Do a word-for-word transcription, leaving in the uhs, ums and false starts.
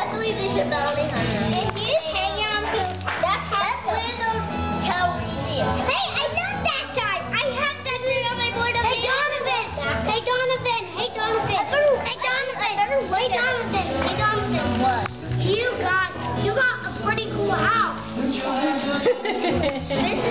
believe he's a bounty hunter. And he's hanging on to that that's where those towers live. Hey, I know that guy. I have that thing on my board. Hey, Donovan. Hey, Donovan. Hey, Donovan. Hey, Donovan. Hey, Donovan. Hey, Donovan. What? You got, you got a pretty cool house. This